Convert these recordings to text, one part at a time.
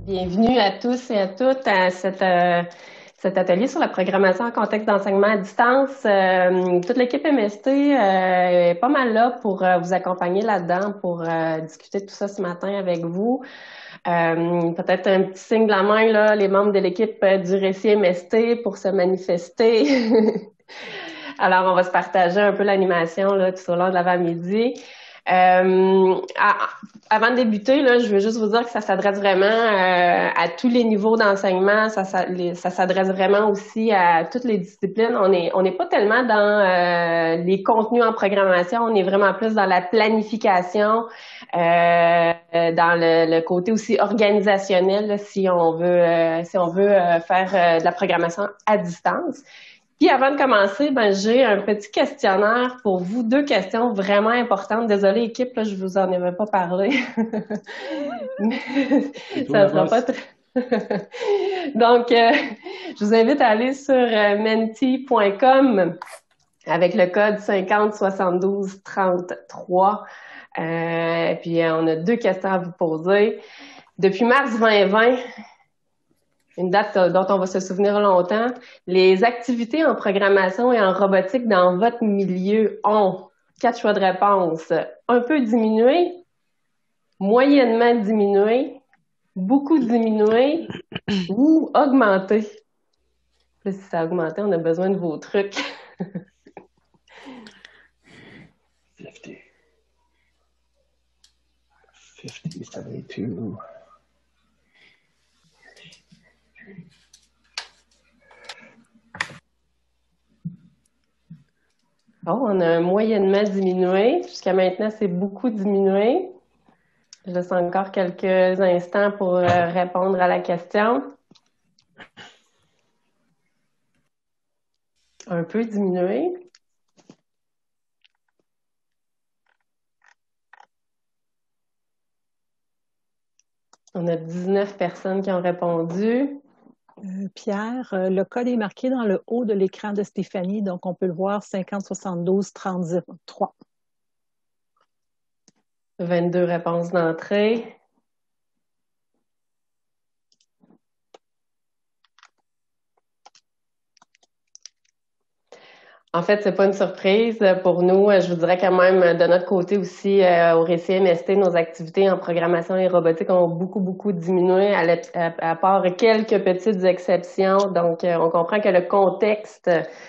Bienvenue à tous et à toutes à cet atelier sur la programmation en contexte d'enseignement à distance. Toute l'équipe MST est pas mal là pour vous accompagner là-dedans, pour discuter de tout ça ce matin avec vous. Peut-être un petit signe de la main, là, les membres de l'équipe du Récit MST pour se manifester. Alors, on va se partager un peu l'animation là, tout au long de l'avant-midi. Avant de débuter, là, je veux juste vous dire que ça s'adresse vraiment à tous les niveaux d'enseignement. Ça s'adresse vraiment aussi à toutes les disciplines. On n'est pas tellement dans les contenus en programmation, on est vraiment plus dans la planification, dans le côté aussi organisationnel, là, si on veut faire de la programmation à distance. Puis avant de commencer, j'ai un petit questionnaire pour vous, 2 questions vraiment importantes. Désolée équipe, là, je vous en avais pas parlé. Mais ça sera pas très... Donc, je vous invite à aller sur menti.com avec le code 50 72 33. Puis on a 2 questions à vous poser. Depuis mars 2020, une date dont on va se souvenir longtemps, les activités en programmation et en robotique dans votre milieu ont 4 choix de réponse. Un peu diminué, moyennement diminué, beaucoup diminué ou augmenté. Puis si ça a augmenté, on a besoin de vos trucs. 50, 72. Bon, on a un moyennement diminué. Jusqu'à maintenant, c'est beaucoup diminué. Je laisse encore quelques instants pour répondre à la question. Un peu diminué. On a 19 personnes qui ont répondu. Pierre, le code est marqué dans le haut de l'écran de Stéphanie, donc on peut le voir 50 72 33. 22 réponses d'entrée. En fait, c'est pas une surprise pour nous. Je vous dirais quand même de notre côté aussi, au Récit MST, nos activités en programmation et robotique ont beaucoup diminué à part quelques petites exceptions. Donc, on comprend que le contexte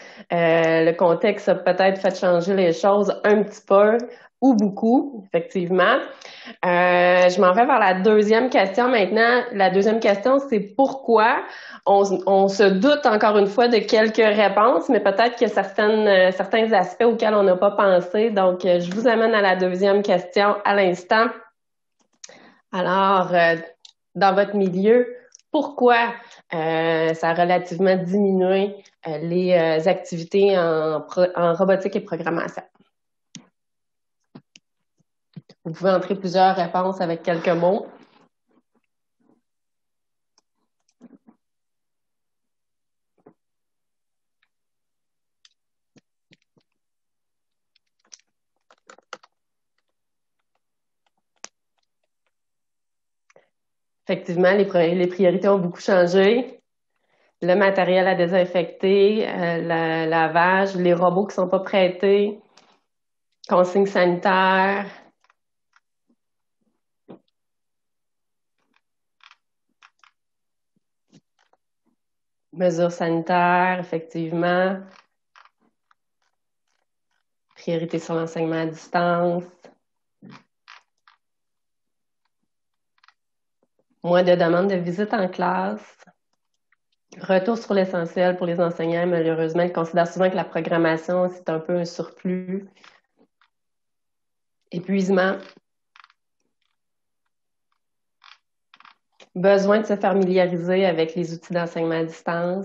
a peut-être fait changer les choses un petit peu ou beaucoup, effectivement. Je m'en vais vers la deuxième question maintenant. La deuxième question, c'est pourquoi on se doute encore une fois de quelques réponses, mais peut-être qu'il y a certains aspects auxquels on n'a pas pensé. Donc, je vous amène à la deuxième question à l'instant. Alors, dans votre milieu, pourquoi ça a relativement diminué les activités en robotique et programmation? Vous pouvez entrer plusieurs réponses avec quelques mots. Effectivement, les priorités ont beaucoup changé. Le matériel à désinfecter, le lavage, les robots qui ne sont pas prêtés, consignes sanitaires. Mesures sanitaires, effectivement. Priorité sur l'enseignement à distance. Moins de demandes de visite en classe. Retour sur l'essentiel pour les enseignants. Malheureusement, ils considèrent souvent que la programmation, c'est un peu un surplus. Épuisement. Besoin de se familiariser avec les outils d'enseignement à distance.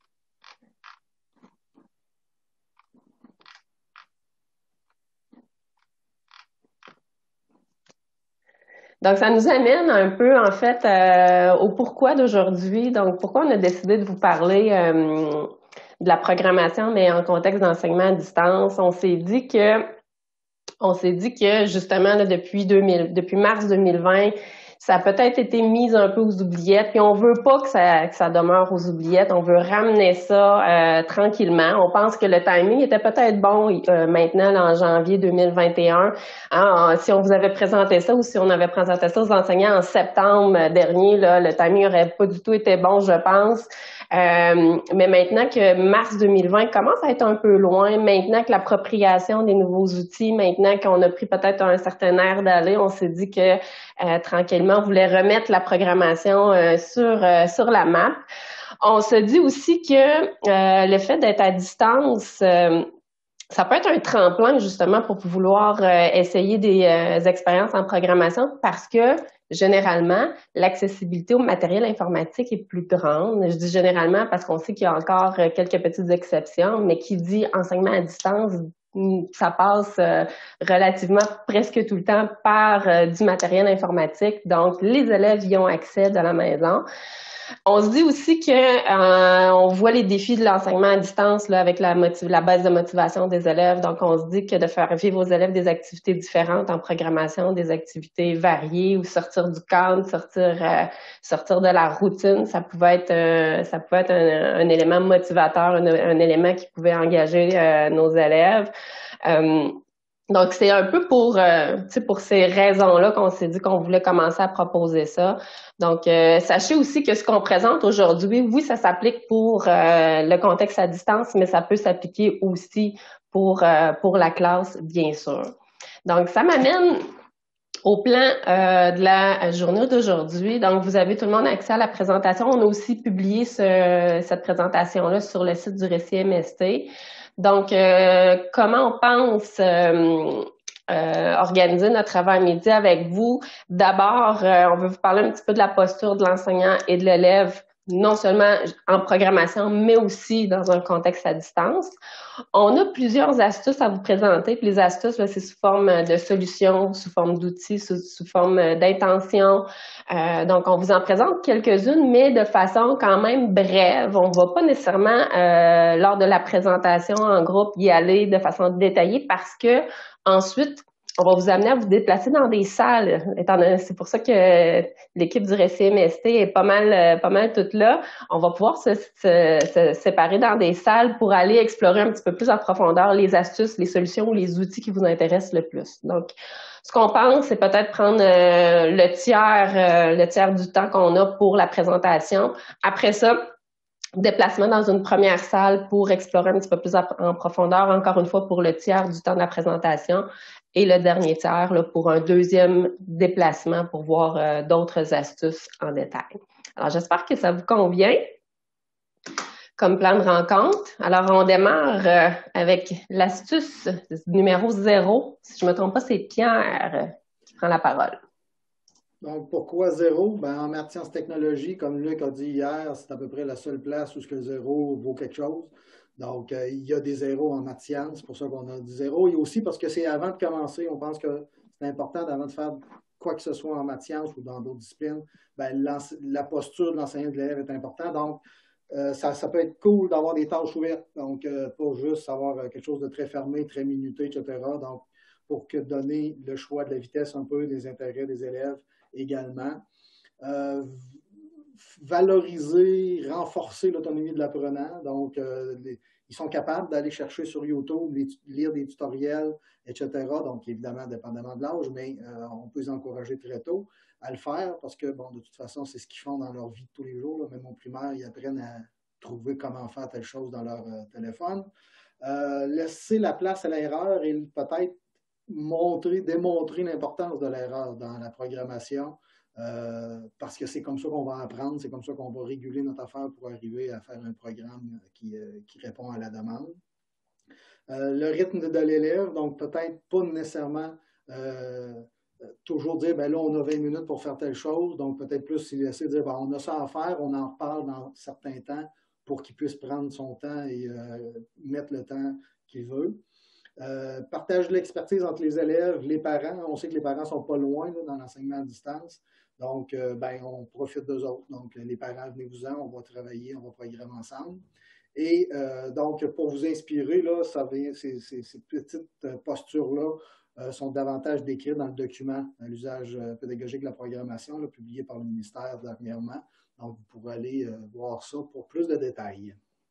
Donc, ça nous amène un peu, en fait, au pourquoi d'aujourd'hui. Donc, pourquoi on a décidé de vous parler de la programmation, mais en contexte d'enseignement à distance. On s'est dit que justement, là, depuis mars 2020, ça a peut-être été mis un peu aux oubliettes, puis on veut pas que ça demeure aux oubliettes. On veut ramener ça tranquillement. On pense que le timing était peut-être bon maintenant, là, en janvier 2021. Hein, si on vous avait présenté ça ou si on avait présenté ça aux enseignants en septembre dernier, là, le timing aurait pas du tout été bon, je pense. Mais maintenant que mars 2020 commence à être un peu loin, maintenant que l'appropriation des nouveaux outils, maintenant qu'on a pris peut-être un certain air d'aller, on s'est dit que tranquillement, on voulait remettre la programmation sur la map. On se dit aussi que le fait d'être à distance, ça peut être un tremplin justement pour vouloir essayer des expériences en programmation parce que généralement, l'accessibilité au matériel informatique est plus grande. Je dis généralement parce qu'on sait qu'il y a encore quelques petites exceptions, mais qui dit enseignement à distance, ça passe relativement presque tout le temps par du matériel informatique. Donc, les élèves y ont accès de la maison. On se dit aussi que on voit les défis de l'enseignement à distance là, avec la baisse de motivation des élèves. Donc, on se dit que de faire vivre aux élèves des activités différentes en programmation, des activités variées ou sortir du cadre, sortir de la routine, ça pouvait être un élément motivateur, un élément qui pouvait engager nos élèves. Donc, c'est un peu pour ces raisons-là qu'on s'est dit qu'on voulait commencer à proposer ça. Donc, sachez aussi que ce qu'on présente aujourd'hui, oui, ça s'applique pour le contexte à distance, mais ça peut s'appliquer aussi pour la classe, bien sûr. Donc, ça m'amène au plan de la journée d'aujourd'hui. Donc, vous avez tout le monde accès à la présentation. On a aussi publié cette présentation-là sur le site du Récit MST. Donc, comment on pense organiser notre avant-midi avec vous? D'abord, on veut vous parler un petit peu de la posture de l'enseignant et de l'élève, non seulement en programmation, mais aussi dans un contexte à distance. On a plusieurs astuces à vous présenter. Puis les astuces, là, c'est sous forme de solutions, sous forme d'outils, sous forme d'intentions. Donc, on vous en présente quelques-unes, mais de façon quand même brève. On ne va pas nécessairement, lors de la présentation en groupe, y aller de façon détaillée parce que ensuite, on va vous amener à vous déplacer dans des salles. C'est pour ça que l'équipe du Récit MST est pas mal toute là. On va pouvoir se séparer dans des salles pour aller explorer un petit peu plus en profondeur les astuces, les solutions ou les outils qui vous intéressent le plus. Donc, ce qu'on pense, c'est peut-être prendre le tiers du temps qu'on a pour la présentation. Après ça, déplacement dans une première salle pour explorer un petit peu plus en profondeur, encore une fois pour le tiers du temps de la présentation, et le dernier tiers là, pour un deuxième déplacement pour voir d'autres astuces en détail. Alors, j'espère que ça vous convient comme plan de rencontre. Alors, on démarre avec l'astuce numéro 0. Si je ne me trompe pas, c'est Pierre qui prend la parole. Donc, pourquoi 0? Ben, en maths sciences technologies, comme Luc a dit hier, c'est à peu près la seule place où ce que le 0 vaut quelque chose. Donc, il y a des zéros en maths sciences, c'est pour ça qu'on a dit 0. Et aussi parce que c'est avant de commencer, on pense que c'est important avant de faire quoi que ce soit en maths sciences ou dans d'autres disciplines, ben, la posture de l'enseignant et de l'élève est importante. Donc, ça peut être cool d'avoir des tâches ouvertes, donc pas juste avoir quelque chose de très fermé, très minuté, etc. Donc, pour donner le choix de la vitesse un peu, des intérêts des élèves également. Valoriser, renforcer l'autonomie de l'apprenant. Donc, ils sont capables d'aller chercher sur YouTube, lire des tutoriels, etc. Donc, évidemment, dépendamment de l'âge, mais on peut les encourager très tôt à le faire parce que, bon, de toute façon, c'est ce qu'ils font dans leur vie de tous les jours. Là. Même au primaire, ils apprennent à trouver comment faire telle chose dans leur téléphone. Laisser la place à l'erreur et peut-être démontrer l'importance de l'erreur dans la programmation. Parce que c'est comme ça qu'on va apprendre, c'est comme ça qu'on va réguler notre affaire pour arriver à faire un programme qui répond à la demande. Le rythme de l'élève, donc peut-être pas nécessairement toujours dire, ben là, on a 20 minutes pour faire telle chose, donc peut-être plus laisser dire, ben, on a ça à faire, on en reparle dans certains temps pour qu'il puisse prendre son temps et mettre le temps qu'il veut. Partage de l'expertise entre les élèves, les parents. On sait que les parents ne sont pas loin là, dans l'enseignement à distance. Donc, on profite d'eux autres. Donc, les parents, venez-vous-en, on va travailler, on va programmer ensemble. Et donc, pour vous inspirer, là, ces petites postures-là sont davantage décrites dans le document dans l'usage pédagogique de la programmation, là, publié par le ministère dernièrement. Donc, vous pourrez aller voir ça pour plus de détails.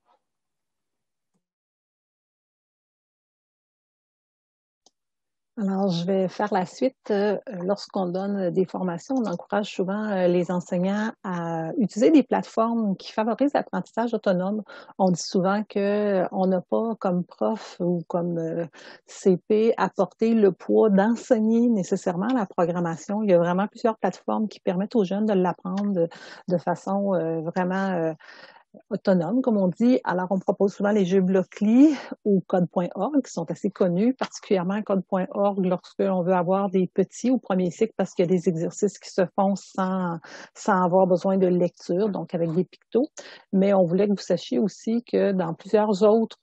Alors, je vais faire la suite. Lorsqu'on donne des formations, on encourage souvent les enseignants à utiliser des plateformes qui favorisent l'apprentissage autonome. On dit souvent qu'on n'a pas, comme prof ou comme CP, à porter le poids d'enseigner nécessairement la programmation. Il y a vraiment plusieurs plateformes qui permettent aux jeunes de l'apprendre de façon vraiment autonome, comme on dit. Alors, on propose souvent les jeux Blockly ou Code.org qui sont assez connus, particulièrement Code.org lorsque l'on veut avoir des petits au premier cycle parce qu'il y a des exercices qui se font sans avoir besoin de lecture, donc avec des pictos. Mais on voulait que vous sachiez aussi que dans plusieurs autres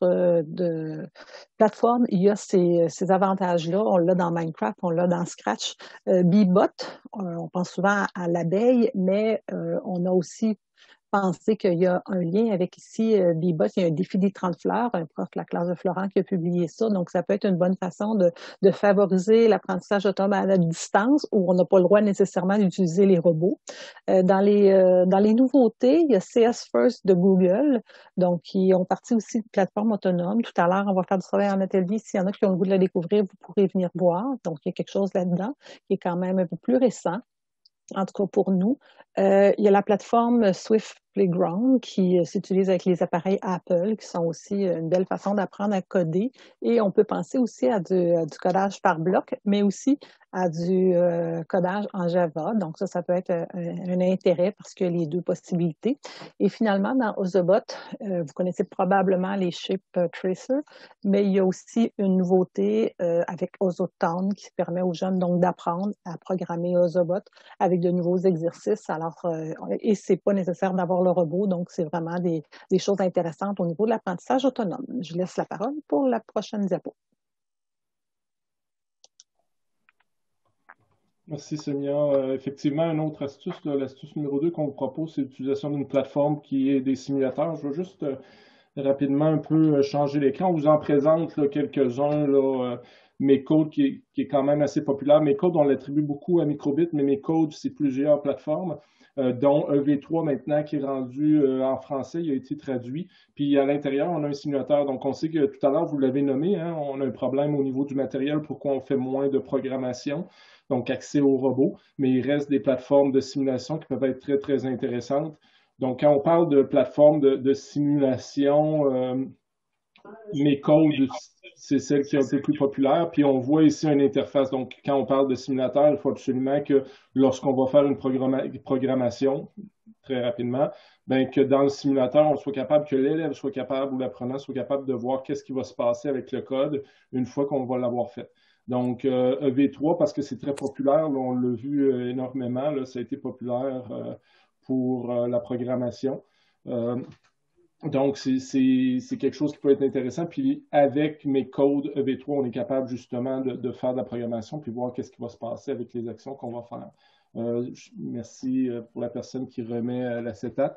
plateformes, il y a ces avantages-là. On l'a dans Minecraft, on l'a dans Scratch. Bebot, on pense souvent à l'abeille, mais on a aussi penser qu'il y a un lien avec ici, Bebot, il y a un défi des 30 fleurs, un prof de la classe de Florent qui a publié ça. Donc, ça peut être une bonne façon de favoriser l'apprentissage autonome à la distance où on n'a pas le droit nécessairement d'utiliser les robots. Dans les nouveautés, il y a CS First de Google, donc qui ont parti aussi de plateforme autonome. Tout à l'heure, on va faire du travail en atelier. S'il y en a qui ont le goût de la découvrir, vous pourrez venir voir. Donc, il y a quelque chose là-dedans qui est quand même un peu plus récent. En tout cas pour nous. Il y a la plateforme Swift Playground qui s'utilise avec les appareils Apple, qui sont aussi une belle façon d'apprendre à coder. Et on peut penser aussi à du codage par bloc, mais aussi à du codage en Java. Donc ça peut être un intérêt parce qu'il y a les deux possibilités. Et finalement, dans Ozobot, vous connaissez probablement les Shape Tracer, mais il y a aussi une nouveauté avec Ozotown qui permet aux jeunes donc d'apprendre à programmer Ozobot avec de nouveaux exercices. Alors, et c'est pas nécessaire d'avoir le robot, donc c'est vraiment des choses intéressantes au niveau de l'apprentissage autonome. Je laisse la parole pour la prochaine diapo. Merci Sonia. Effectivement, une autre astuce, l'astuce numéro 2 qu'on vous propose, c'est l'utilisation d'une plateforme qui est des simulateurs. Je veux juste rapidement un peu changer l'écran. On vous en présente quelques-uns. MeCode qui est quand même assez populaire. MeCode, on l'attribue beaucoup à Microbit, mais MeCode, c'est plusieurs plateformes, dont EV3 maintenant qui est rendu en français, il a été traduit. Puis à l'intérieur, on a un simulateur. Donc on sait que tout à l'heure, vous l'avez nommé, hein, on a un problème au niveau du matériel, pourquoi on fait moins de programmation, donc accès aux robots, mais il reste des plateformes de simulation qui peuvent être très, très intéressantes. Donc quand on parle de plateformes de simulation, MeCode, c'est celle qui est un peu plus populaire. Puis on voit ici une interface. Donc, quand on parle de simulateur, il faut absolument que lorsqu'on va faire une programmation, très rapidement, bien, que dans le simulateur, on soit capable, que l'élève soit capable ou l'apprenant soit capable de voir qu'est-ce qui va se passer avec le code une fois qu'on va l'avoir fait. Donc, EV3, parce que c'est très populaire, là, on l'a vu énormément, là, ça a été populaire pour la programmation. Donc, c'est quelque chose qui peut être intéressant. Puis, avec MeCode EV3, on est capable justement de faire de la programmation puis voir qu'est-ce qui va se passer avec les actions qu'on va faire. Merci pour la personne qui remet l'acétate.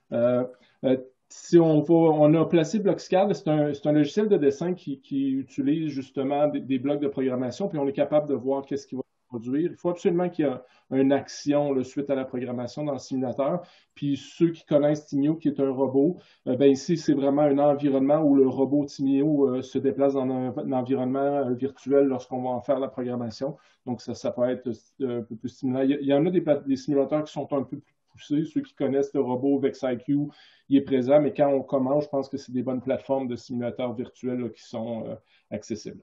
Si on a placé Blockscad, c'est un logiciel de dessin qui utilise justement des blocs de programmation, puis on est capable de voir qu'est-ce qui va produire. Il faut absolument qu'il y ait une action suite à la programmation dans le simulateur. Puis ceux qui connaissent Timio, qui est un robot, ben ici, c'est vraiment un environnement où le robot Timio se déplace dans un environnement virtuel lorsqu'on va en faire la programmation. Donc, ça peut être un peu plus stimulant. Il y en a des simulateurs qui sont un peu plus poussés. Ceux qui connaissent le robot VexIQ, il est présent, mais quand on commence, je pense que c'est des bonnes plateformes de simulateurs virtuels là, qui sont accessibles.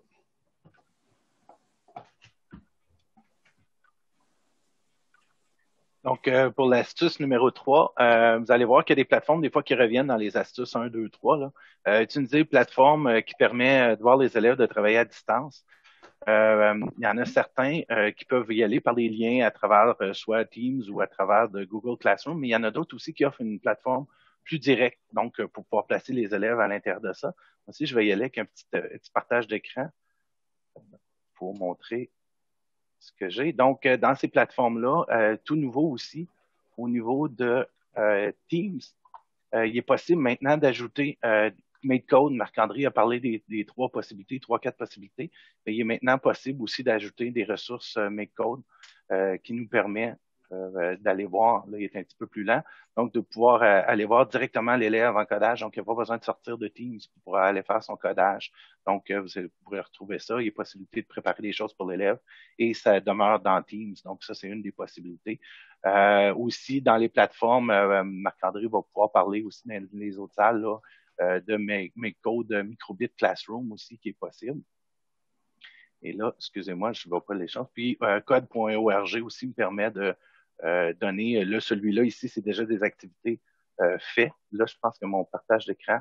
Donc, pour l'astuce numéro 3, vous allez voir qu'il y a des plateformes, des fois, qui reviennent dans les astuces 1, 2, 3. Là. Utiliser une plateforme qui permet de voir les élèves de travailler à distance. Il y en a certains qui peuvent y aller par des liens à travers soit Teams ou à travers de Google Classroom, mais il y en a d'autres aussi qui offrent une plateforme plus directe, donc pour pouvoir placer les élèves à l'intérieur de ça. Aussi, je vais y aller avec un petit partage d'écran pour montrer ce que j'ai. Donc, dans ces plateformes-là, tout nouveau aussi, au niveau de Teams, il est possible maintenant d'ajouter MakeCode, Marc-André a parlé des trois possibilités, quatre possibilités. Mais il est maintenant possible aussi d'ajouter des ressources MakeCode qui nous permet d'aller voir, là, il est un petit peu plus lent, donc de pouvoir aller voir directement l'élève en codage. Donc, il n'y a pas besoin de sortir de Teams pour aller faire son codage. Donc, vous pourrez retrouver ça. Il y a possibilité de préparer des choses pour l'élève et ça demeure dans Teams. Donc, ça, c'est une des possibilités. Aussi, dans les plateformes, Marc-André va pouvoir parler aussi dans les autres salles là, de MakeCode Microbit Classroom aussi qui est possible. Et là, excusez-moi, je ne vois pas les choses. Puis, code.org aussi me permet de donner, là, celui-là ici, c'est déjà des activités faites. Là, je pense que mon partage d'écran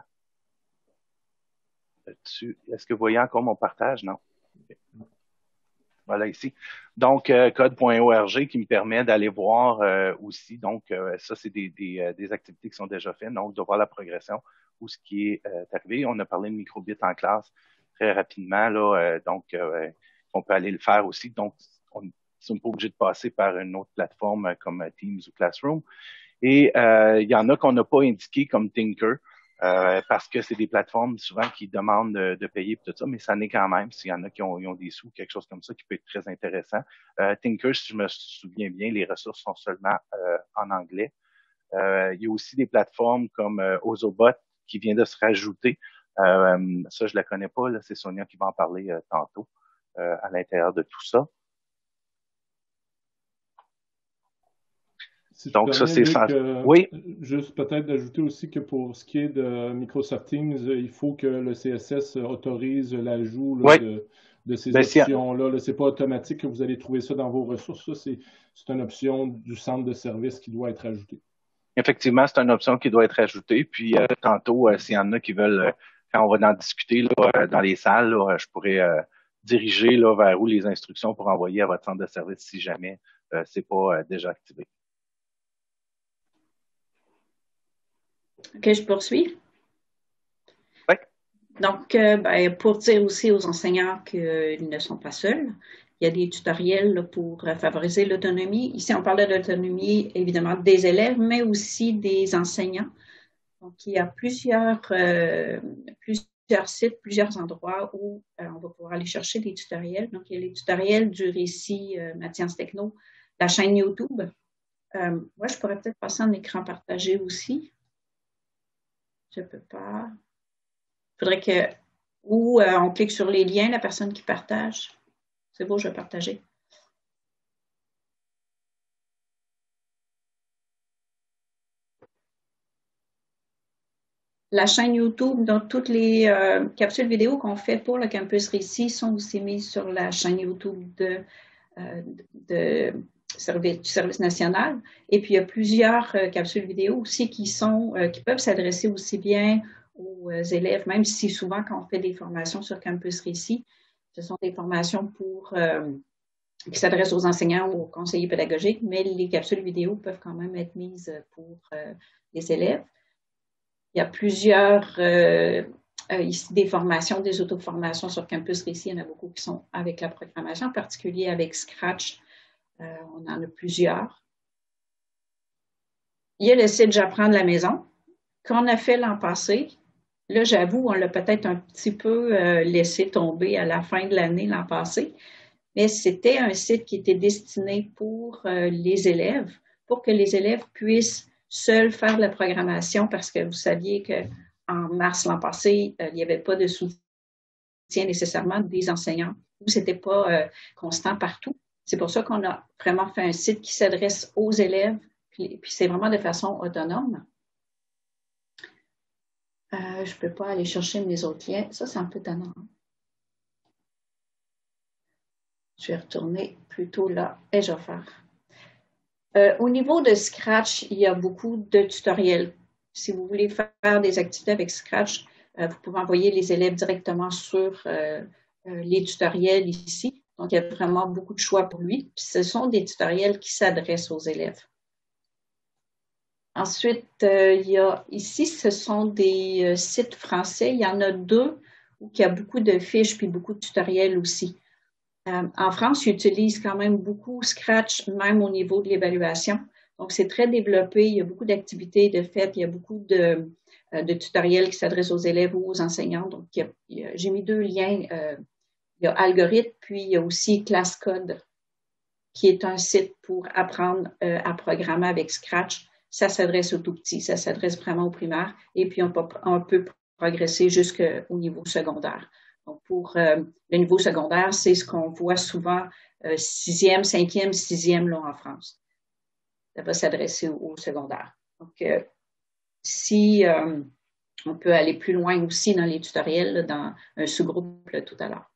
dessus. Est-ce que vous voyez encore mon partage? Non. Okay. Voilà ici. Donc, code.org qui me permet d'aller voir aussi. Donc, ça, c'est des activités qui sont déjà faites. Donc, de voir la progression ou ce qui est arrivé. On a parlé de microbit en classe très rapidement. Là, donc, on peut aller le faire aussi. Donc, on ne sommes pas obligés de passer par une autre plateforme comme Teams ou Classroom. Et il y en a qu'on n'a pas indiqué comme Thinker. Parce que c'est des plateformes souvent qui demandent de payer pour tout ça, mais ça n'est quand même, s'il y en a qui ont des sous, quelque chose comme ça, qui peut être très intéressant. Thinker, si je me souviens bien, les ressources sont seulement en anglais. Il y a aussi des plateformes comme Ozobot qui vient de se rajouter. Ça, je la connais pas, là, c'est Sonia qui va en parler tantôt à l'intérieur de tout ça. Si donc, ça, c'est ça. Oui. Juste peut-être d'ajouter aussi que pour ce qui est de Microsoft Teams, il faut que le CSS autorise l'ajout de ces options-là. Là, c'est pas automatique que vous allez trouver ça dans vos ressources. Ça, c'est une option du centre de service qui doit être ajoutée. Effectivement, c'est une option qui doit être ajoutée. Puis, tantôt, s'il y en a qui veulent, quand on va en discuter là, dans les salles, là, je pourrais diriger là, vers où les instructions pour envoyer à votre centre de service si jamais c'est pas déjà activé. OK, je poursuis. Oui. Donc, pour dire aussi aux enseignants qu'ils ne sont pas seuls, il y a des tutoriels là, pour favoriser l'autonomie. Ici, on parle de l'autonomie, évidemment, des élèves, mais aussi des enseignants. Donc, il y a plusieurs sites, plusieurs endroits où on va pouvoir aller chercher des tutoriels. Donc, il y a les tutoriels du récit Mathias Techno, la chaîne YouTube. Moi, je pourrais peut-être passer en écran partagé aussi. Je ne peux pas. Il faudrait que, on clique sur les liens, la personne qui partage. C'est beau, je vais partager. La chaîne YouTube, donc toutes les capsules vidéo qu'on fait pour le campus Récit sont aussi mises sur la chaîne YouTube du service national. Et puis, il y a plusieurs capsules vidéo aussi qui peuvent s'adresser aussi bien aux élèves, même si souvent quand on fait des formations sur Campus Récit, ce sont des formations qui s'adressent aux enseignants ou aux conseillers pédagogiques, mais les capsules vidéo peuvent quand même être mises pour les élèves. Il y a plusieurs ici des formations, des auto-formations sur Campus Récit. Il y en a beaucoup qui sont avec la programmation, en particulier avec Scratch. On en a plusieurs. Il y a le site J'apprends de la maison qu'on a fait l'an passé. Là, j'avoue, on l'a peut-être un petit peu laissé tomber à la fin de l'année l'an passé, mais c'était un site qui était destiné pour les élèves, pour que les élèves puissent seuls faire de la programmation parce que vous saviez qu'en mars l'an passé, il n'y avait pas de soutien nécessairement des enseignants ou ce n'était pas constant partout. C'est pour ça qu'on a vraiment fait un site qui s'adresse aux élèves, puis c'est vraiment de façon autonome. Je ne peux pas aller chercher mes autres liens. Ça, c'est un peu tannant. Je vais retourner plutôt là et je vais faire. Au niveau de Scratch, il y a beaucoup de tutoriels. Si vous voulez faire des activités avec Scratch, vous pouvez envoyer les élèves directement sur les tutoriels ici. Donc, il y a vraiment beaucoup de choix pour lui. Puis, ce sont des tutoriels qui s'adressent aux élèves. Ensuite, il y a ici, ce sont des sites français. Il y en a 2 où il y a beaucoup de fiches puis beaucoup de tutoriels aussi. En France, ils utilisent quand même beaucoup Scratch, même au niveau de l'évaluation. Donc, c'est très développé. Il y a beaucoup d'activités de fait. Il y a beaucoup de tutoriels qui s'adressent aux élèves ou aux enseignants. Donc, j'ai mis 2 liens. Il y a Algorithme, puis il y a aussi ClassCode, qui est un site pour apprendre à programmer avec Scratch. Ça s'adresse aux tout petits, ça s'adresse vraiment aux primaires. Et puis, on peut progresser jusqu'au niveau secondaire. Donc, pour le niveau secondaire, c'est ce qu'on voit souvent 6e, 5e, 6e là, en France. Ça va s'adresser au secondaire. Donc, si on peut aller plus loin aussi dans les tutoriels, là, dans un sous-groupe là, tout à l'heure.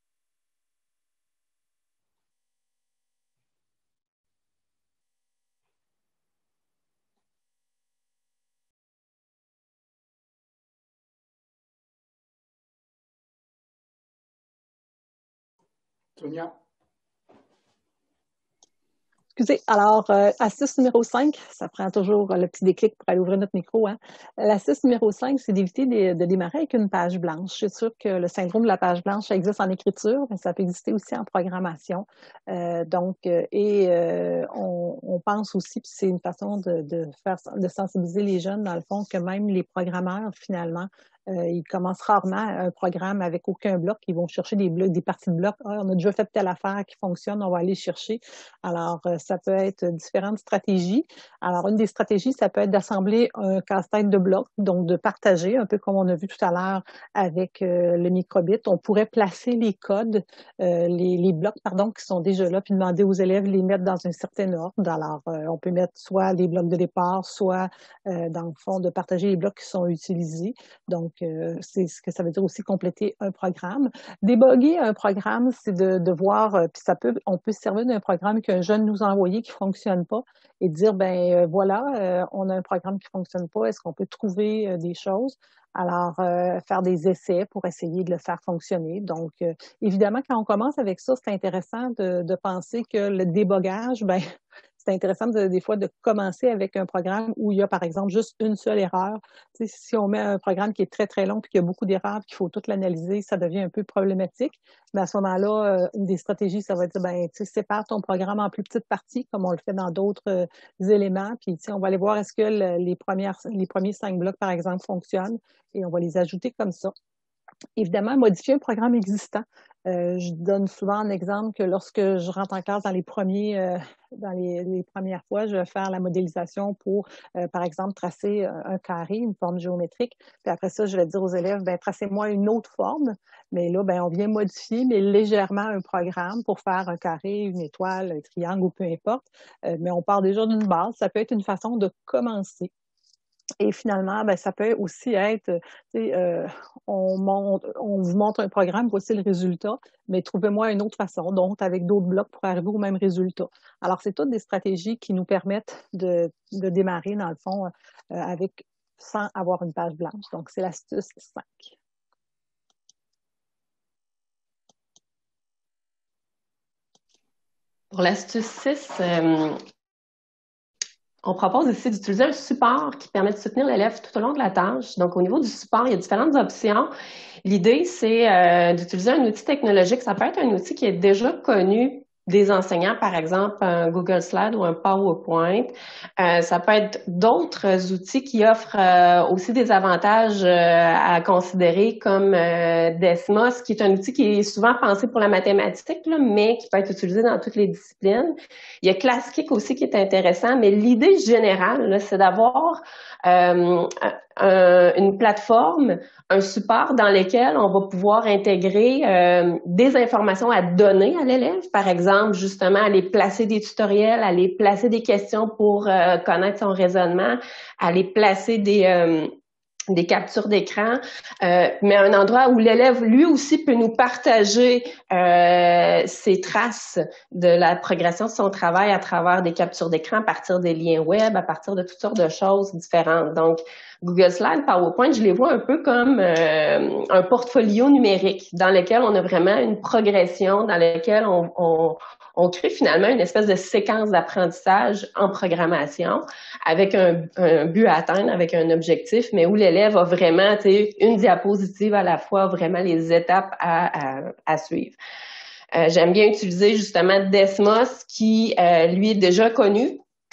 Sonia. Excusez, alors, astuce numéro 5, ça prend toujours le petit déclic pour aller ouvrir notre micro. Hein. L'astuce numéro 5, c'est d'éviter de démarrer avec une page blanche. Je suis sûre que le syndrome de la page blanche, ça existe en écriture, mais ça peut exister aussi en programmation. On pense aussi, puis c'est une façon de sensibiliser les jeunes, dans le fond, que même les programmeurs, finalement, ils commencent rarement un programme avec aucun bloc. Ils vont chercher des parties de blocs. Ah, on a déjà fait telle affaire qui fonctionne, on va aller chercher. Alors, ça peut être différentes stratégies. Alors, une des stratégies, ça peut être d'assembler un casse-tête de blocs, donc de partager, un peu comme on a vu tout à l'heure avec le microbit. On pourrait placer les codes, les blocs, pardon, qui sont déjà là, puis demander aux élèves de les mettre dans un certain ordre. Alors, on peut mettre soit les blocs de départ, soit, dans le fond, de partager les blocs qui sont utilisés. Donc, c'est ce que ça veut dire aussi compléter un programme. Débugger un programme, c'est de voir, puis on peut se servir d'un programme qu'un jeune nous a envoyé qui fonctionne pas et dire, voilà, on a un programme qui fonctionne pas, est-ce qu'on peut trouver des choses? Alors, faire des essais pour essayer de le faire fonctionner. Donc, évidemment, quand on commence avec ça, c'est intéressant de penser que le débogage, c'est intéressant des fois de commencer avec un programme où il y a, par exemple, juste une seule erreur. Tu sais, si on met un programme qui est très, très long puis qu'il y a beaucoup d'erreurs puis qu'il faut tout l'analyser, ça devient un peu problématique. Mais à ce moment-là, une des stratégies, ça va être, tu sais, sépare ton programme en plus petites parties, comme on le fait dans d'autres éléments. Puis, tu sais, on va aller voir est-ce que les premiers 5 blocs, par exemple, fonctionnent et on va les ajouter comme ça. Évidemment, modifier un programme existant. Je donne souvent un exemple que lorsque je rentre en classe dans les premières fois, je vais faire la modélisation pour, par exemple, tracer un carré, une forme géométrique. Puis après ça, je vais dire aux élèves, tracez-moi une autre forme. Mais là, on vient modifier, mais légèrement un programme pour faire un carré, une étoile, un triangle ou peu importe. Mais on part déjà d'une base. Ça peut être une façon de commencer. Et finalement, ça peut aussi être, on vous montre un programme, voici le résultat, mais trouvez-moi une autre façon, donc avec d'autres blocs pour arriver au même résultat. Alors, c'est toutes des stratégies qui nous permettent de démarrer, dans le fond, sans avoir une page blanche. Donc, c'est l'astuce 5. Pour l'astuce 6, on propose ici d'utiliser un support qui permet de soutenir l'élève tout au long de la tâche. Donc, au niveau du support, il y a différentes options. L'idée, c'est d'utiliser un outil technologique. Ça peut être un outil qui est déjà connu des enseignants, par exemple un Google Slide ou un PowerPoint. Ça peut être d'autres outils qui offrent aussi des avantages à considérer comme Desmos, qui est un outil qui est souvent pensé pour la mathématique, là, mais qui peut être utilisé dans toutes les disciplines. Il y a ClassKick aussi qui est intéressant, mais l'idée générale, là, c'est d'avoir une plateforme, un support dans lequel on va pouvoir intégrer des informations à donner à l'élève, par exemple, justement, aller placer des tutoriels, aller placer des questions pour connaître son raisonnement, aller placer des captures d'écran, mais un endroit où l'élève, lui aussi, peut nous partager ses traces de la progression de son travail à travers des captures d'écran, à partir des liens web, à partir de toutes sortes de choses différentes. Donc, Google Slide, PowerPoint, je les vois un peu comme un portfolio numérique dans lequel on a vraiment une progression, dans lequel on crée finalement une espèce de séquence d'apprentissage en programmation avec un but à atteindre, avec un objectif, mais où l'élève a vraiment une diapositive à la fois, vraiment les étapes à suivre. J'aime bien utiliser justement Desmos qui, lui, est déjà connu,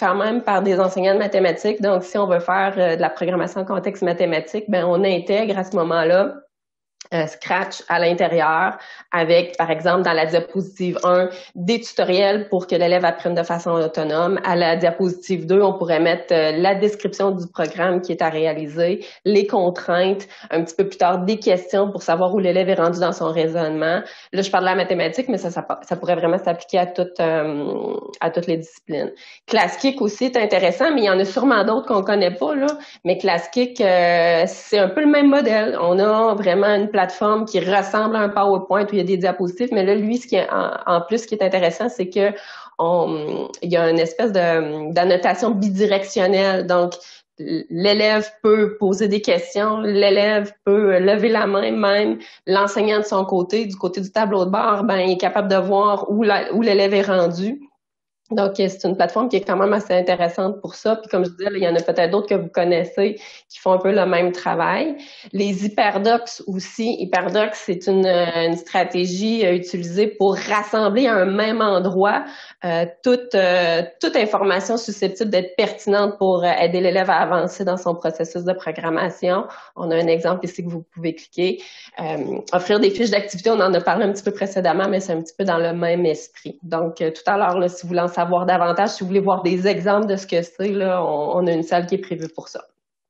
quand même par des enseignants de mathématiques. Donc, si on veut faire de la programmation en contexte mathématique, ben on intègre à ce moment-là Scratch à l'intérieur avec, par exemple, dans la diapositive 1, des tutoriels pour que l'élève apprenne de façon autonome. À la diapositive 2, on pourrait mettre la description du programme qui est à réaliser, les contraintes, un petit peu plus tard, des questions pour savoir où l'élève est rendu dans son raisonnement. Là, je parle de la mathématique, mais ça pourrait vraiment s'appliquer à toutes les disciplines. ClassKick aussi est intéressant, mais il y en a sûrement d'autres qu'on connaît pas, là. Mais ClassKick, c'est un peu le même modèle. On a vraiment une plateforme qui ressemble à un PowerPoint où il y a des diapositives, mais là, lui, en plus, ce qui est intéressant, c'est que il y a une espèce d'annotation bidirectionnelle. Donc, l'élève peut poser des questions, l'élève peut lever la main, même l'enseignant de son côté, du côté du tableau de bord, ben, il est capable de voir où l'élève est rendu. Donc, c'est une plateforme qui est quand même assez intéressante pour ça. Puis comme je disais, là, il y en a peut-être d'autres que vous connaissez qui font un peu le même travail. Les hyperdocs aussi. Hyperdocs, c'est une stratégie utilisée pour rassembler à un même endroit toute information susceptible d'être pertinente pour aider l'élève à avancer dans son processus de programmation. On a un exemple ici que vous pouvez cliquer. Offrir des fiches d'activité, on en a parlé un petit peu précédemment, mais c'est un petit peu dans le même esprit. Donc, tout à l'heure, là, si vous voulez en savoir davantage, si vous voulez voir des exemples de ce que c'est, là, on a une salle qui est prévue pour ça.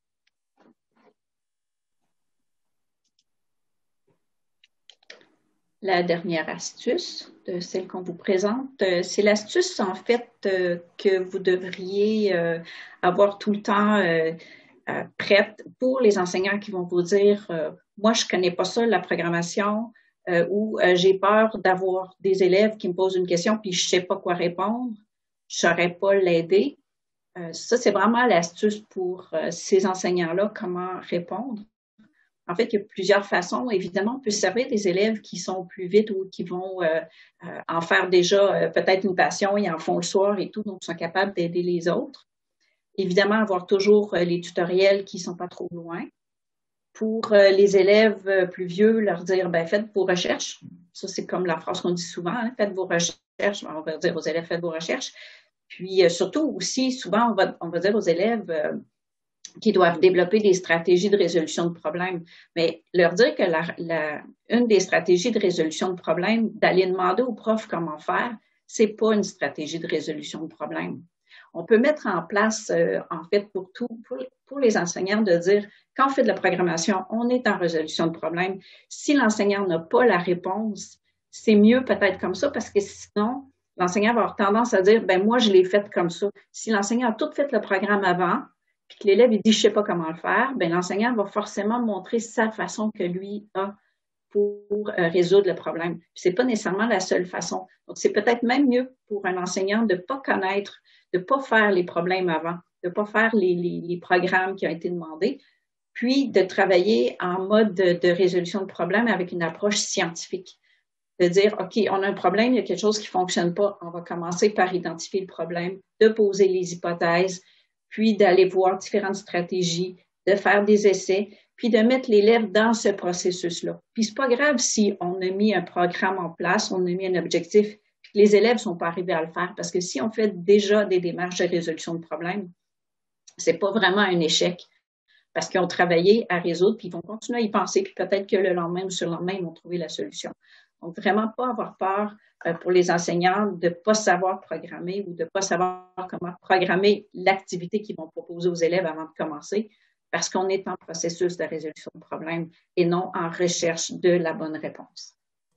La dernière astuce de celle qu'on vous présente, c'est l'astuce en fait que vous devriez avoir tout le temps prête pour les enseignants qui vont vous dire moi je connais pas ça la programmation ou j'ai peur d'avoir des élèves qui me posent une question puis je sais pas quoi répondre, je saurais pas l'aider. Ça c'est vraiment l'astuce pour ces enseignants-là, comment répondre. En fait, il y a plusieurs façons. Évidemment, on peut se servir des élèves qui sont plus vite ou qui vont en faire déjà peut-être une passion, ils en font le soir et tout, donc sont capables d'aider les autres. Évidemment, avoir toujours les tutoriels qui ne sont pas trop loin. Pour les élèves plus vieux, leur dire, ben, faites vos recherches. Ça, c'est comme la phrase qu'on dit souvent, hein, faites vos recherches. On va dire aux élèves, faites vos recherches. Puis surtout aussi, souvent, on va dire aux élèves qui doivent développer des stratégies de résolution de problèmes. Mais leur dire que une des stratégies de résolution de problèmes, d'aller demander au prof comment faire, c'est pas une stratégie de résolution de problèmes. On peut mettre en place, en fait, pour les enseignants de dire, quand on fait de la programmation, on est en résolution de problèmes. Si l'enseignant n'a pas la réponse, c'est mieux peut-être comme ça parce que sinon, l'enseignant va avoir tendance à dire, ben moi, je l'ai fait comme ça. Si l'enseignant a tout fait le programme avant, puis que l'élève il dit, je sais pas comment le faire, ben l'enseignant va forcément montrer sa façon que lui a pour résoudre le problème. C'est pas nécessairement la seule façon. Donc, c'est peut-être même mieux pour un enseignant de pas connaître, de pas faire les problèmes avant, de pas faire les programmes qui ont été demandés, puis de travailler en mode de résolution de problème avec une approche scientifique. De dire, OK, on a un problème, il y a quelque chose qui fonctionne pas, on va commencer par identifier le problème, de poser les hypothèses, puis d'aller voir différentes stratégies, de faire des essais, puis de mettre l'élève dans ce processus-là. Puis c'est pas grave si on a mis un programme en place, on a mis un objectif, puis que les élèves sont pas arrivés à le faire, parce que si on fait déjà des démarches de résolution de problèmes, c'est pas vraiment un échec, parce qu'ils ont travaillé à résoudre, puis ils vont continuer à y penser, puis peut-être que le lendemain ou sur le lendemain, ils vont trouver la solution. Donc, vraiment pas avoir peur pour les enseignants de ne pas savoir programmer ou de ne pas savoir comment programmer l'activité qu'ils vont proposer aux élèves avant de commencer, parce qu'on est en processus de résolution de problème et non en recherche de la bonne réponse.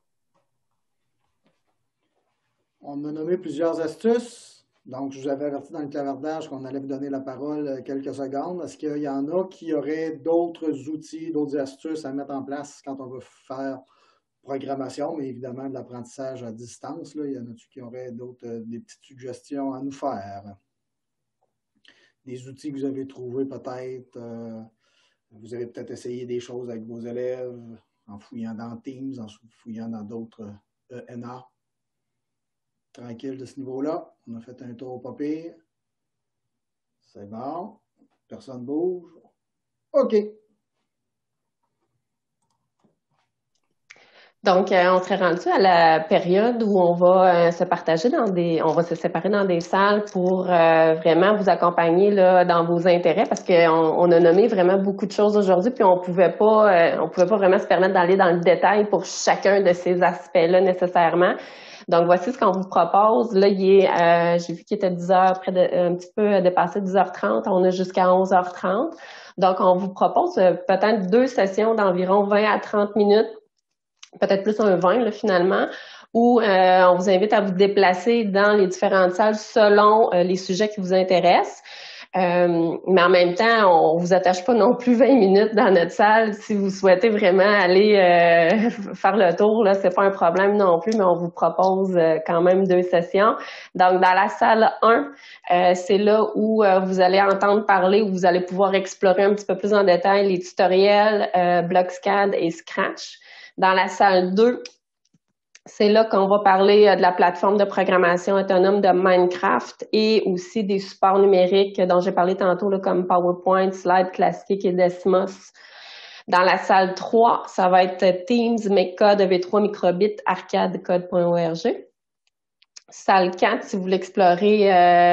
On a nommé plusieurs astuces. Donc, je vous avais averti dans le clavardage qu'on allait vous donner la parole quelques secondes. Est-ce qu'il y en a qui auraient d'autres outils, d'autres astuces à mettre en place quand on veut faire programmation, mais évidemment de l'apprentissage à distance? Là, il y en a-tu qui auraient des petites suggestions à nous faire? Des outils que vous avez trouvés peut-être. Vous avez peut-être essayé des choses avec vos élèves en fouillant dans Teams, en fouillant dans d'autres ENA. Tranquille de ce niveau-là. On a fait un tour pas pire. C'est bon. Personne ne bouge. OK. Donc, on serait rendu à la période où on va se partager on va se séparer dans des salles pour vraiment vous accompagner là dans vos intérêts, parce qu'on a nommé vraiment beaucoup de choses aujourd'hui, puis on pouvait pas vraiment se permettre d'aller dans le détail pour chacun de ces aspects-là nécessairement. Donc, voici ce qu'on vous propose. Là, j'ai vu qu'il était 10 heures, un petit peu dépassé 10h30. On a jusqu'à 11h30. Donc, on vous propose peut-être 2 sessions d'environ 20 à 30 minutes, peut-être plus un 20 là, finalement, où on vous invite à vous déplacer dans les différentes salles selon les sujets qui vous intéressent. Mais en même temps, on vous attache pas non plus 20 minutes dans notre salle. Si vous souhaitez vraiment aller faire le tour, là, c'est pas un problème non plus, mais on vous propose quand même 2 sessions. Donc, dans la salle 1, c'est là où vous allez entendre parler, où vous allez pouvoir explorer un petit peu plus en détail les tutoriels Blockscad et Scratch. Dans la salle 2, c'est là qu'on va parler de la plateforme de programmation autonome de Minecraft et aussi des supports numériques dont j'ai parlé tantôt, là, comme PowerPoint, Slide Classic et Desmos. Dans la salle 3, ça va être Teams, MakeCode, V3 Microbit, arcadecode.org. Salle 4, si vous voulez explorer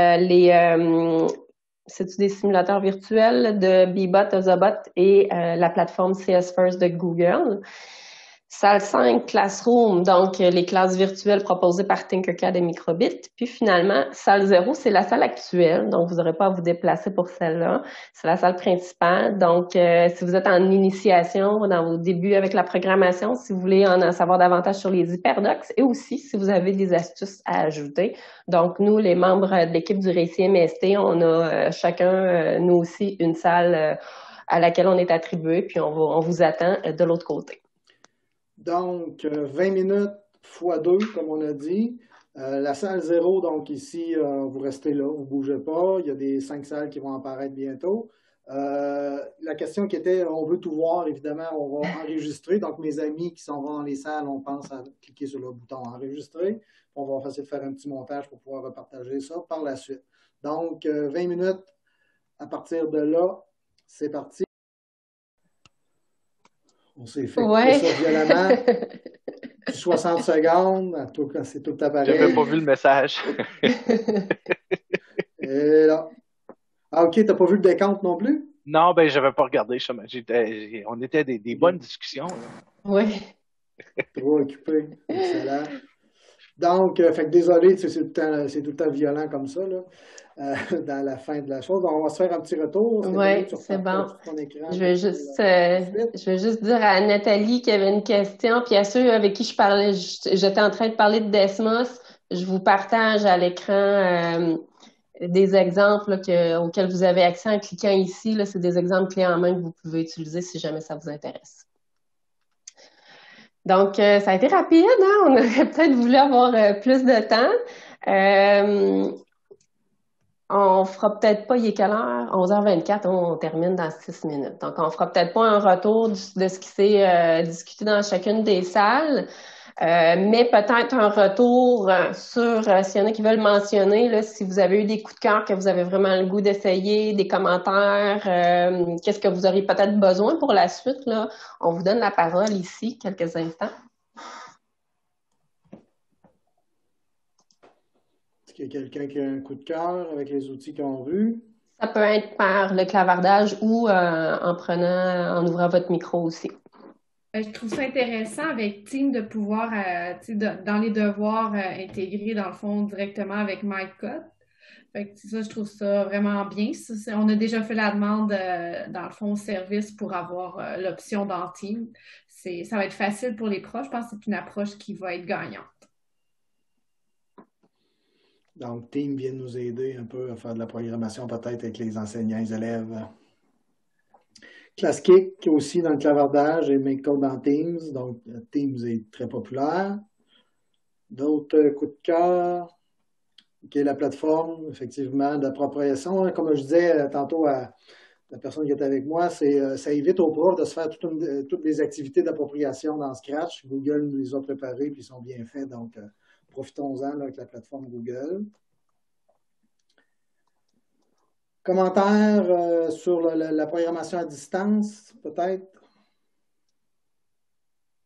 c'est des simulateurs virtuels de Bebot, Ozobot et la plateforme CS First de Google. Salle 5, Classroom, donc les classes virtuelles proposées par Tinkercad et Microbit. Puis finalement, salle 0, c'est la salle actuelle, donc vous n'aurez pas à vous déplacer pour celle-là. C'est la salle principale. Donc, si vous êtes en initiation, dans vos débuts avec la programmation, si vous voulez en savoir davantage sur les hyperdocs, et aussi si vous avez des astuces à ajouter. Donc, nous, les membres de l'équipe du Récit MST, on a chacun, nous aussi, une salle à laquelle on est attribué, puis on vous attend de l'autre côté. Donc, 20 minutes x 2, comme on a dit. La salle 0, donc ici, vous restez là, vous ne bougez pas. Il y a des 5 salles qui vont apparaître bientôt. La question qui était, on veut tout voir, évidemment, on va enregistrer. Donc, mes amis qui sont dans les salles, on pense à cliquer sur le bouton enregistrer. On va essayer de faire un petit montage pour pouvoir repartager ça par la suite. Donc, 20 minutes à partir de là, c'est parti. On s'est fait ça violemment. 60 secondes, c'est tout appareil. J'avais pas vu le message. Et là. Ah, OK, t'as pas vu le décompte non plus? Non, ben, j'avais pas regardé. On était des bonnes discussions. Oui. Trop occupé. Excellent. Donc, fait que désolé, c'est tout le temps violent comme ça, là, dans la fin de la chose. Donc, on va se faire un petit retour. Oui, c'est bon. Je vais juste dire à Nathalie qu'il y avait une question, puis à ceux avec qui je parlais, j'étais en train de parler de Desmos, je vous partage à l'écran des exemples auxquels vous avez accès en cliquant ici. Là, c'est des exemples clés en main que vous pouvez utiliser si jamais ça vous intéresse. Donc, ça a été rapide, hein? On aurait peut-être voulu avoir plus de temps. On fera peut-être pas, il est quelle heure? 11h24, on termine dans 6 minutes. Donc, on fera peut-être pas un retour de ce qui s'est discuté dans chacune des salles, mais peut-être un retour sur, s'il y en a qui veulent mentionner, là, si vous avez eu des coups de cœur que vous avez vraiment le goût d'essayer, des commentaires, qu'est-ce que vous auriez peut-être besoin pour la suite, là. On vous donne la parole ici, quelques instants. Est-ce qu'il y a quelqu'un qui a un coup de cœur avec les outils qu'ils ont vus? Ça peut être par le clavardage ou en ouvrant votre micro aussi. Je trouve ça intéressant avec Team de pouvoir, dans les devoirs, intégrer dans le fond directement avec MyCode. Fait que ça, je trouve ça vraiment bien. On a déjà fait la demande dans le fond au service pour avoir l'option dans Team. Ça va être facile pour les profs. Je pense que c'est une approche qui va être gagnante. Donc, Team vient nous aider un peu à faire de la programmation peut-être avec les enseignants, les élèves. Classic aussi dans le clavardage et MakeCode dans Teams. Donc, Teams est très populaire. D'autres coups de cœur. OK, la plateforme, effectivement, d'appropriation. Comme je disais tantôt à la personne qui est avec moi, ça évite aux profs de se faire toutes les activités d'appropriation dans Scratch. Google nous les a préparées puis ils sont bien faits. Donc, profitons-en avec la plateforme Google. Commentaires sur la programmation à distance, peut-être?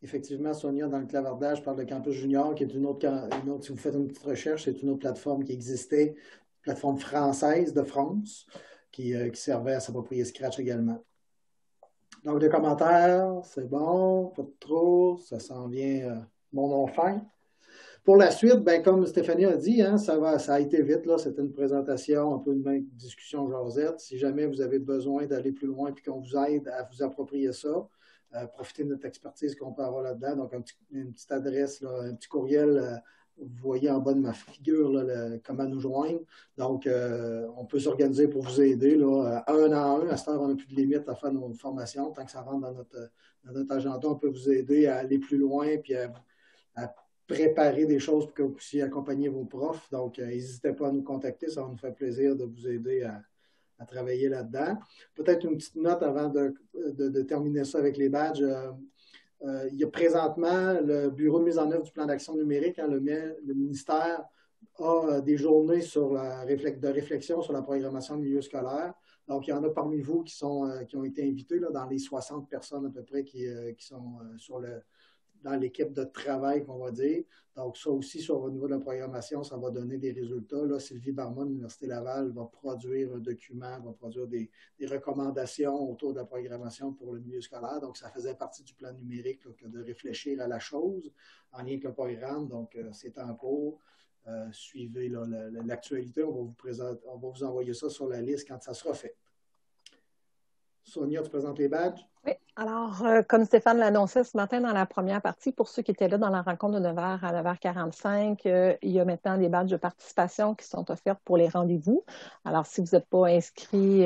effectivement, Sonia, dans le clavardage, parle de Campus Junior, qui est une autre, si vous faites une petite recherche, c'est une autre plateforme qui existait, une plateforme française de France, qui servait à s'approprier Scratch également. Donc, des commentaires, c'est bon, pas de trop, ça s'en vient bon enfin. Pour la suite, ben, comme Stéphanie a dit, hein, ça a été vite, là, c'était une présentation, un peu une discussion jasette. Si jamais vous avez besoin d'aller plus loin et qu'on vous aide à vous approprier ça, profitez de notre expertise qu'on peut avoir là-dedans. Donc, une petite adresse, là, un petit courriel, vous voyez en bas de ma figure là, comment nous joindre. Donc, on peut s'organiser pour vous aider là, un à un. À cette heure, on n'a plus de limite à faire nos formations. Tant que ça rentre dans notre agenda, on peut vous aider à aller plus loin et à préparer des choses pour que vous puissiez accompagner vos profs. Donc, n'hésitez pas à nous contacter. Ça va nous faire plaisir de vous aider à travailler là-dedans. Peut-être une petite note avant de terminer ça avec les badges. Il y a présentement le bureau de mise en œuvre du plan d'action numérique. Hein, le ministère a des journées de réflexion sur la programmation de milieu scolaire. Donc, il y en a parmi vous qui ont été invités là, dans les 60 personnes à peu près qui sont dans l'équipe de travail, qu'on va dire. Donc, ça aussi, au niveau de la programmation, ça va donner des résultats. Là, Sylvie Barma de l'Université Laval va produire un document, va produire des recommandations autour de la programmation pour le milieu scolaire. Donc, ça faisait partie du plan numérique là, de réfléchir à la chose en lien avec le programme. Donc, c'est en cours. Suivez là, l'actualité. On va vous envoyer ça sur la liste quand ça sera fait. Sonia, tu présentes les badges? Oui. Alors, comme Stéphane l'annonçait ce matin dans la première partie, pour ceux qui étaient là dans la rencontre de 9h à 9h45, il y a maintenant des badges de participation qui sont offerts pour les rendez-vous. Alors, si vous n'êtes pas inscrit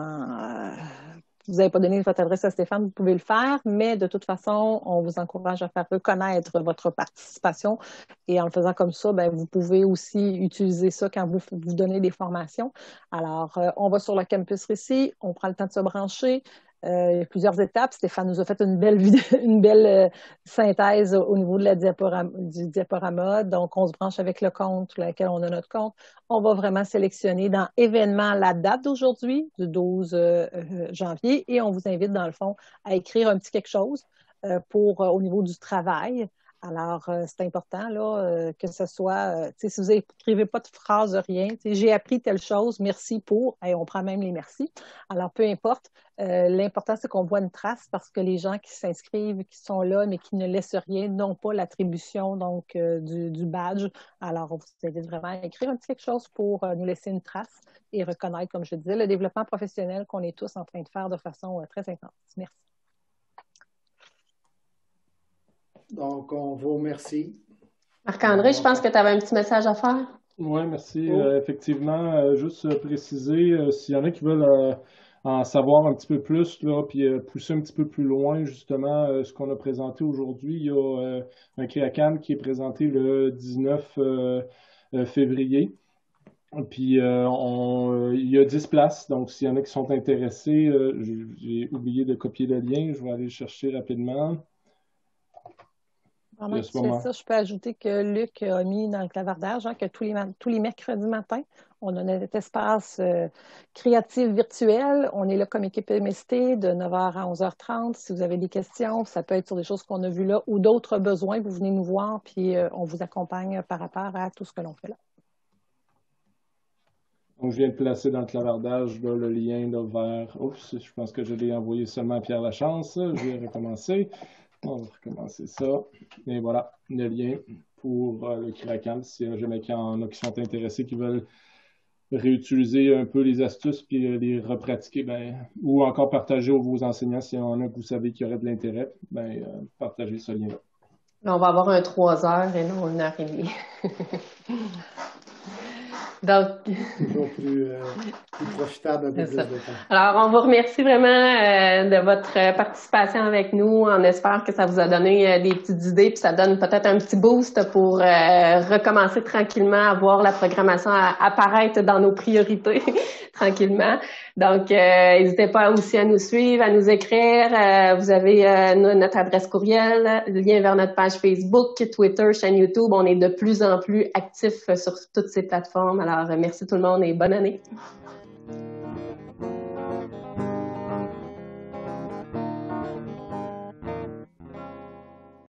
vous n'avez pas donné votre adresse à Stéphane, vous pouvez le faire, mais de toute façon, on vous encourage à faire reconnaître votre participation et en le faisant comme ça, ben, vous pouvez aussi utiliser ça quand vous donnez des formations. Alors, on va sur le campus Récit, on prend le temps de se brancher. Il y a plusieurs étapes. Stéphane nous a fait une belle synthèse au niveau de du diaporama. Donc, on se branche avec le compte sur lequel on a notre compte. On va vraiment sélectionner dans événement la date d'aujourd'hui, du 12 janvier, et on vous invite, dans le fond, à écrire un petit quelque chose au niveau du travail. Alors, c'est important là, que ce soit, si vous n'écrivez pas de phrase, rien, j'ai appris telle chose, merci pour, et on prend même les merci. Alors, peu importe, l'important, c'est qu'on voit une trace parce que les gens qui s'inscrivent, qui sont là, mais qui ne laissent rien, n'ont pas l'attribution donc du badge. Alors, on vous invite vraiment à écrire un petit quelque chose pour nous laisser une trace et reconnaître, comme je disais, le développement professionnel qu'on est tous en train de faire de façon très intense. Merci. Donc, on vous remercie. Marc-André, je pense que tu avais un petit message à faire. Oui, merci. Effectivement, juste préciser, s'il y en a qui veulent en savoir un petit peu plus, là, puis pousser un petit peu plus loin, justement, ce qu'on a présenté aujourd'hui, il y a un CREACAM qui est présenté le 19 février. Puis, il y a 10 places, donc s'il y en a qui sont intéressés, j'ai oublié de copier le lien, je vais aller le chercher rapidement. Pendant que tu fais ça, je peux ajouter que Luc a mis dans le clavardage que tous les mercredis matins, on a notre espace créatif virtuel. On est là comme équipe MST de 9h à 11h30. Si vous avez des questions, ça peut être sur des choses qu'on a vues là ou d'autres besoins, vous venez nous voir, puis on vous accompagne par rapport à tout ce que l'on fait là. Donc, je viens de placer dans le clavardage là, le lien là, vers... Oups, je pense que je l'ai envoyé seulement à Pierre Lachance. Je vais recommencer. On va recommencer ça. Et voilà, le lien pour le CREACAM. Si jamais il y en a qui sont intéressés, qui veulent réutiliser un peu les astuces puis les repratiquer, ou encore partager vos enseignants, s'il y en a que vous savez qui auraient de l'intérêt, partagez ce lien-là. On va avoir un 3 heures et non une 1h30. Donc, toujours plus profitable un peu plus de temps. Alors, on vous remercie vraiment de votre participation avec nous. On espère que ça vous a donné des petites idées, puis ça donne peut-être un petit boost pour recommencer tranquillement à voir la programmation apparaître dans nos priorités tranquillement. Donc, n'hésitez pas aussi à nous suivre, à nous écrire. Vous avez notre adresse courriel, le lien vers notre page Facebook, Twitter, chaîne YouTube. On est de plus en plus actifs sur toutes ces plateformes. Alors, merci tout le monde et bonne année.